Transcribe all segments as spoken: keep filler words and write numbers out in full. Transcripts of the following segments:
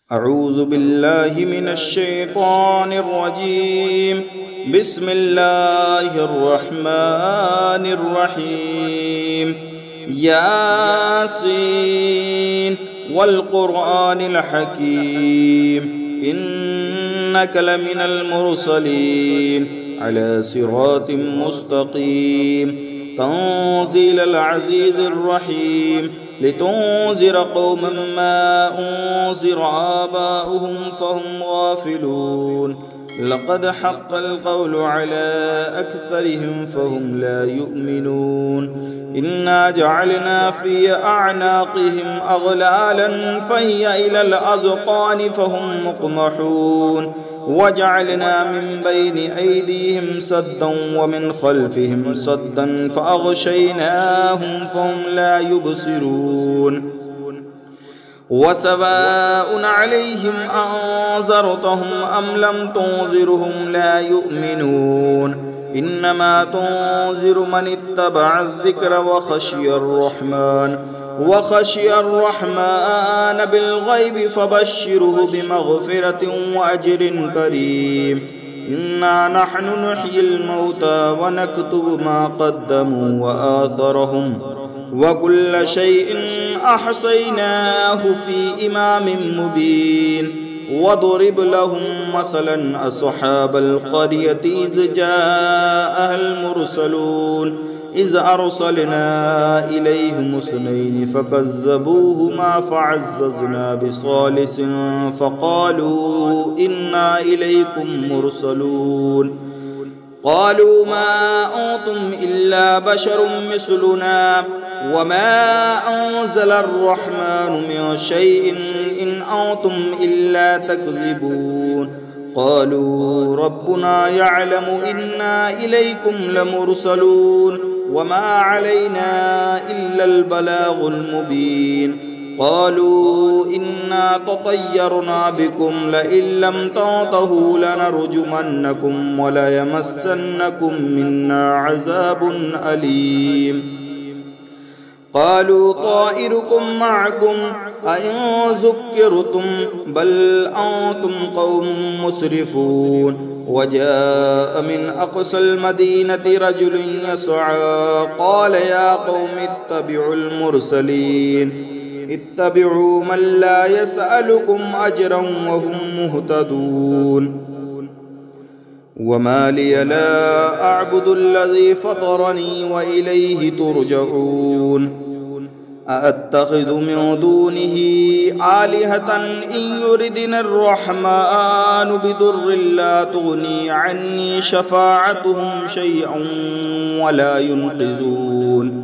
أعوذ بالله من الشيطان الرجيم. بسم الله الرحمن الرحيم. ياسين والقرآن الحكيم إنك لمن المرسلين على صراط مستقيم تنزيل العزيز الرحيم لتنذر قوما ما أنذر آباؤهم فهم غافلون. لقد حق القول على أكثرهم فهم لا يؤمنون. إنا جعلنا في أعناقهم أغلالا فهي إلى الأذقان فهم مقمحون. وجعلنا من بين أيديهم سدا ومن خلفهم سدا فأغشيناهم فهم لا يبصرون. وسواء عليهم أنذرتهم أم لم تنذرهم لا يؤمنون. إنما تنذر من اتبع الذكر وخشي الرحمن وخشي الرحمن بالغيب فبشره بمغفرة وأجر كريم. إنا نحن نحيي الموتى ونكتب ما قدموا وآثرهم وكل شيء أحصيناه في إمام مبين. واضرب لهم مثلا أصحاب القرية إذ جاءها المرسلون إذ أرسلنا إليهم اثنين فكذبوهما فعززنا بثالث فقالوا إنا إليكم مرسلون. قالوا ما أنتم إلا بشر مثلنا وما أنزل الرحمن من شيء إن أنتم إلا تكذبون. قالوا ربنا يعلم إنا إليكم لمرسلون وما علينا إلا البلاغ المبين. قالوا إنا تطيرنا بكم لئن لم تنتهوا لنرجمنكم وليمسنكم منا عذاب أليم. قالوا طائركم معكم أئن ذكرتم بل أنتم قوم مسرفون. وجاء من أقصى المدينة رجل يسعى قال يا قوم اتبعوا المرسلين اتبعوا من لا يسألكم أجرا وهم مهتدون. وما لي لا أعبد الذي فطرني وإليه ترجعون. أأتخذ من دونه آلهة إن يردني الرحمن بضر لا تغني عني شفاعتهم شيئا ولا ينقذون.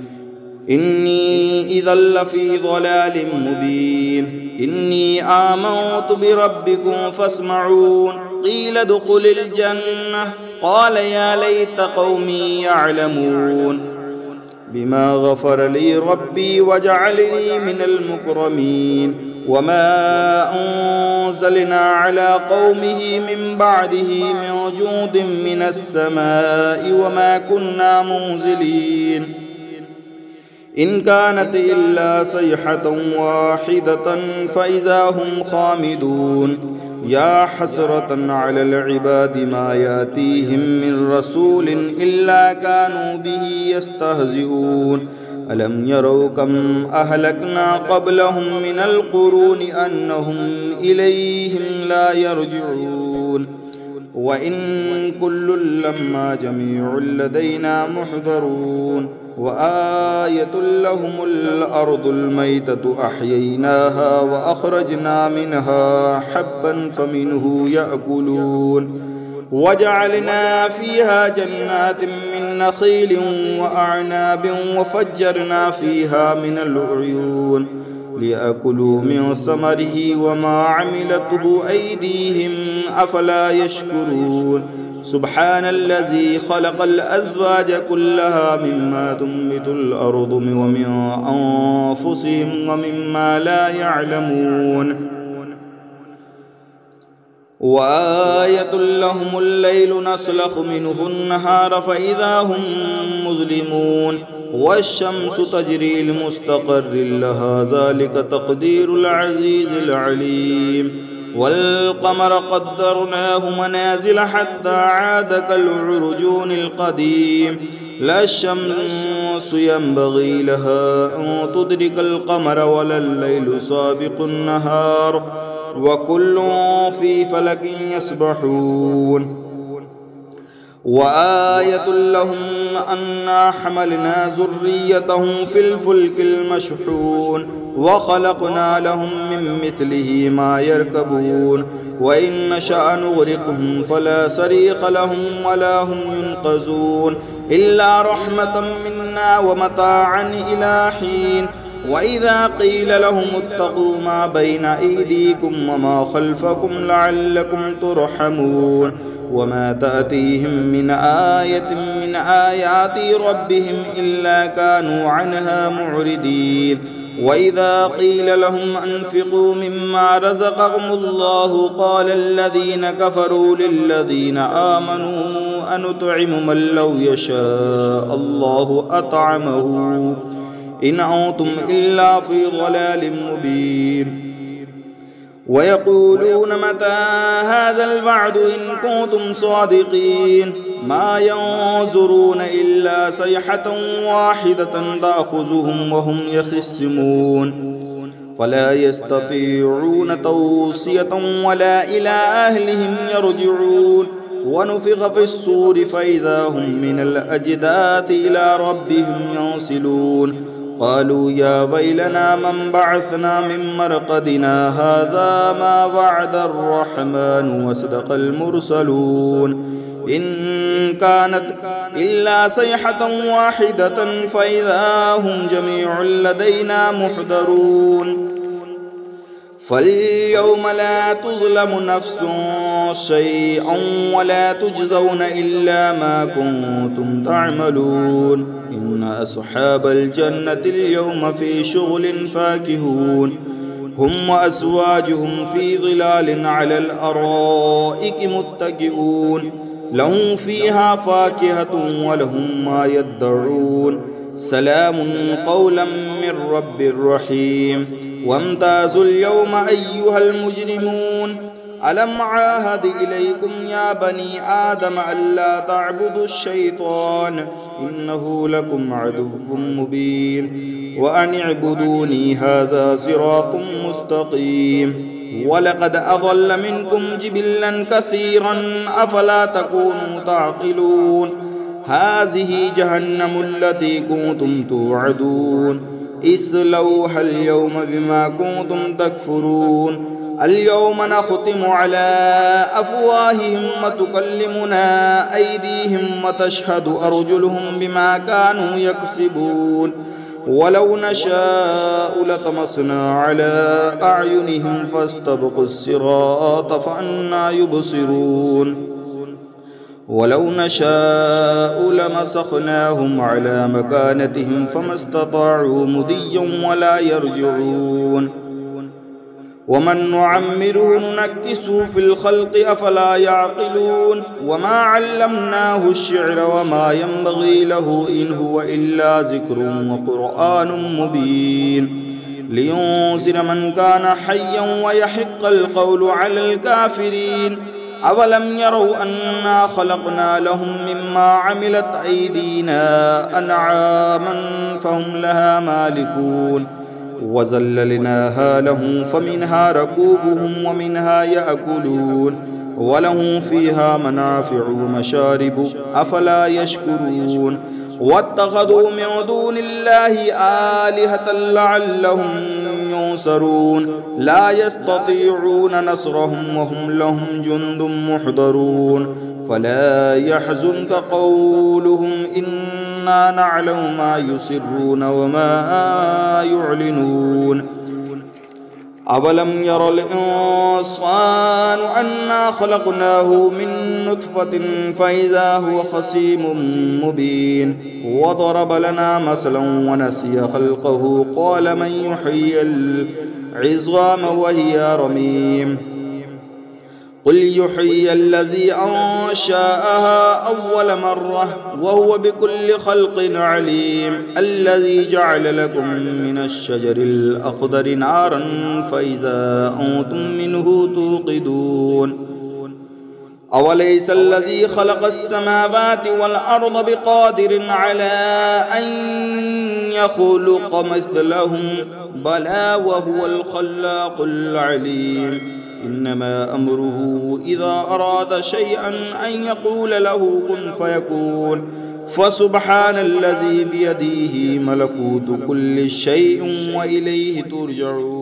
إني إذا لفي ضلال مبين. إني آمنت بربكم فاسمعون. قيل ادخل الجنة قال يا ليت قومي يعلمون. بما غفر لي ربي وجعلني من المكرمين. وما أنزلنا على قومه من بعده من جود من السماء وما كنا منزلين. إن كانت إلا صيحة واحدة فإذا هم خامدون. يا حسرة على العباد ما يأتيهم من رسول إلا كانوا به يستهزئون. ألم يروا كم أهلكنا قبلهم من القرون أنهم إليهم لا يرجعون. وإن كل لما جميع لدينا محضرون. وآية لهم الأرض الميتة أحييناها وأخرجنا منها حبا فمنه يأكلون. وجعلنا فيها جنات من نخيل وأعناب وفجرنا فيها من العيون ليأكلوا من ثمره وما عملته أيديهم أفلا يشكرون. سبحان الذي خلق الأزواج كلها مما تنبت الأرض ومن أنفسهم ومما لا يعلمون. وآية لهم الليل نسلخ منه النهار فإذا هم مظلمون والشمس تجري لمستقر لها ذلك تقدير العزيز العليم والقمر قدرناه منازل حتى عاد كالعرجون القديم لا الشمس ينبغي لها أن تدرك القمر ولا الليل سابق النهار وكل في فلك يسبحون وآية لهم أنا حملنا ذريتهم في الفلك المشحون وخلقنا لهم من مثله ما يركبون وإن نشأ نغرقهم فلا صريخ لهم ولا هم ينقذون إلا رحمة منا ومتاعا إلى حين وإذا قيل لهم اتقوا ما بين أيديكم وما خلفكم لعلكم ترحمون وما تأتيهم من آية من آيات ربهم إلا كانوا عنها معرضين وإذا قيل لهم أنفقوا مما رزقكم الله قال الذين كفروا للذين آمنوا أنطعم من لو يشاء الله أطعمه إن أنتم إلا في ضلال مبين ويقولون متى هذا الوعد إن كنتم صادقين ما ينظرون إلا صيحة واحدة تأخذهم وهم يخصمون فلا يستطيعون توصية ولا إلى أهلهم يرجعون ونفخ في الصور فإذا هم من الأجداث إلى ربهم ينسلون قالوا يا ويلنا من بعثنا من مرقدنا هذا ما وعد الرحمن وصدق المرسلون إن كانت إلا صيحة واحدة فإذا هم جميع لدينا محضرون فاليوم لا تظلم نفس شيئا ولا تجزون إلا ما كنتم تعملون إن أصحاب الجنة اليوم في شغل فاكهون هم وأزواجهم في ظلال على الأرائك متكئون لهم فيها فاكهة ولهم ما يدعون سلام قولا من رب رحيم وامتازوا اليوم أيها المجرمون ألم عاهد إليكم يا بني آدم ألا تعبدوا الشيطان إنه لكم عدو مبين وأن اعبدوني هذا صراط مستقيم ولقد أضل منكم جبلا كثيرا أفلا تكونوا تعقلون هذه جهنم التي كنتم توعدون اصلوها اليوم بما كنتم تكفرون اليوم نختم على أفواههم وتكلمنا أيديهم وتشهد أرجلهم بما كانوا يكسبون ولو نشاء لطمسنا على أعينهم فاستبقوا الصراط فأنى يبصرون ولو نشاء لمسخناهم على مكانتهم فما استطاعوا مضيا ولا يرجعون ومن نعمره ننكسه في الخلق أفلا يعقلون وما علمناه الشعر وما ينبغي له إن هو إلا ذكر وقرآن مبين لينذر من كان حيا ويحق القول على الكافرين أولم يروا أنا خلقنا لهم مما عملت أيدينا أنعاما فهم لها مالكون وذللناها لهم فمنها ركوبهم ومنها يأكلون ولهم فيها منافع ومشارب أفلا يشكرون واتخذوا من دون الله آلهة لعلهم ينصرون لا يستطيعون نصرهم وهم لهم جند محضرون فلا يحزنك قولهم إنا نعلم ما يسرون وما يعلنون أولم ير الإنسان أنا خلقناه من نطفة فإذا هو خصيم مبين وضرب لنا مثلا ونسي خلقه قال من يحيي العظام وهي رميم قل يحيي الذي أنشأها أول مرة وهو بكل خلق عليم الذي جعل لكم من الشجر الأخضر نارا فإذا أنتم منه توقدون أوليس الذي خلق السماوات والأرض بقادر على أن يخلق مثلهم بلى وهو الخلاق العليم إنما أمره إذا أراد شيئا أن يقول له كن فيكون فسبحان الذي بيده ملكوت كل شيء وإليه ترجعون